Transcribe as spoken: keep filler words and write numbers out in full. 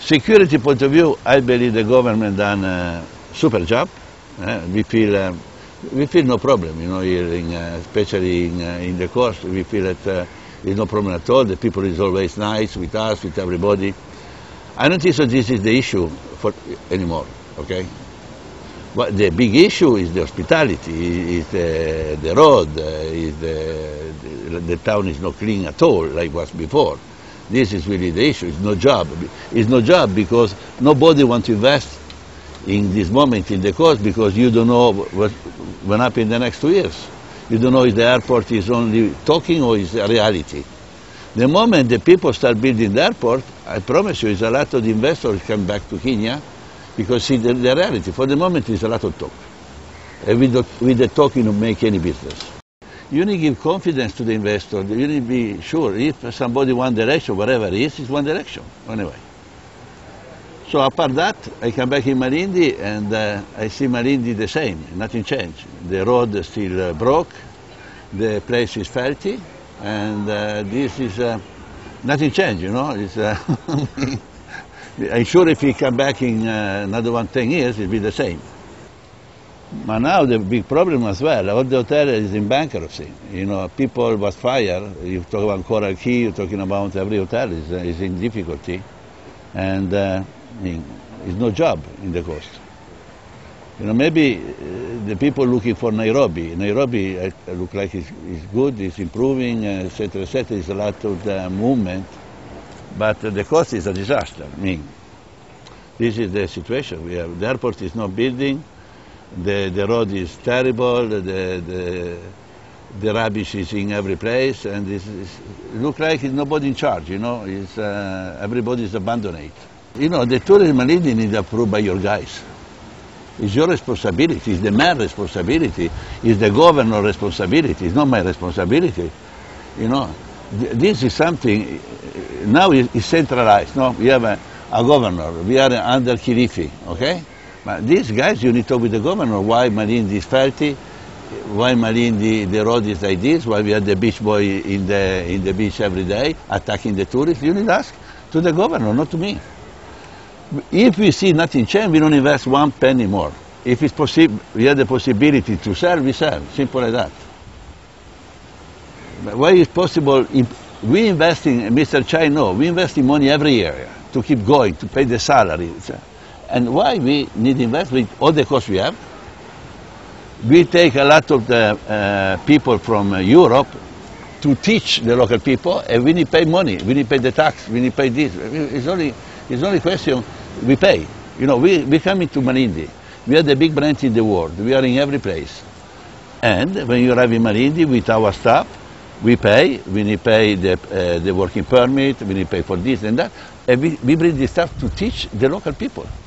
security point of view, I believe the government done a super job. Uh, we feel uh, we feel no problem, you know, here in, uh, especially in, uh, in the coast. We feel that uh, there's no problem at all. The people is always nice with us, with everybody. I don't think so. This is the issue for anymore. Okay. But the big issue is the hospitality, is the, the road, uh, is the, the, the town is not clean at all like it was before. This is really the issue. It's no job. It's no job because nobody wants to invest in this moment in the coast because you don't know what will happen in the next two years. You don't know if the airport is only talking or is a reality. The moment the people start building the airport, I promise you, is a lot of the investors come back to Kenya because see the, the reality. For the moment, it's a lot of talk. And with the, with the talk, you don't make any business. You need to give confidence to the investor. You need to be sure if somebody one direction, whatever it is, it's one direction, anyway. So apart that, I come back in Malindi and uh, I see Malindi the same, nothing changed. The road is still uh, broke, the place is filthy, and uh, this is, uh, nothing changed, you know. It's, uh, I'm sure if we come back in uh, another one, ten years, it'll be the same. But now the big problem as well, all the hotel is in bankruptcy. You know, people was fired. You talk about Coral Key, you're talking about every hotel is, uh, is in difficulty. And uh, I mean, there's no job in the coast. You know, maybe uh, the people looking for Nairobi. Nairobi uh, look like it's, it's good, it's improving, et cetera, et cetera. There's a lot of uh, movement, but uh, the coast is a disaster. I mean, this is the situation. We have, the airport is not building. The, the road is terrible, the, the, the rubbish is in every place, and it's, it's, it looks like it's nobody in charge, you know, it's, uh, everybody is abandoned it. You know, the tourism Malindi needs approved by your guys. It's your responsibility, it's the mayor's responsibility, it's the governor's responsibility, it's not my responsibility, you know. This is something, now it's centralized, no? We have a, a governor, we are under Kilifi, okay? But these guys, you need to talk with the governor, why Malindi is filthy, why Malindi, the road is like this, why we have the beach boy in the, in the beach every day, attacking the tourists. You need to ask to the governor, not to me. If we see nothing change, we don't invest one penny more. If it's possible, we have the possibility to sell, we sell, simple as that. But why is possible, we invest in, Mister Chai, no, we invest in money every year to keep going, to pay the salary. And why we need to invest with all the costs we have? We take a lot of the uh, people from uh, Europe to teach the local people, and we need to pay money, we need to pay the tax, we need to pay this. It's only, it's only question we pay. You know, we, we come into Malindi, we are the big branch in the world, we are in every place. And when you arrive in Malindi with our staff, we pay, we need to pay the, uh, the working permit, we need to pay for this and that, and we, we bring the staff to teach the local people.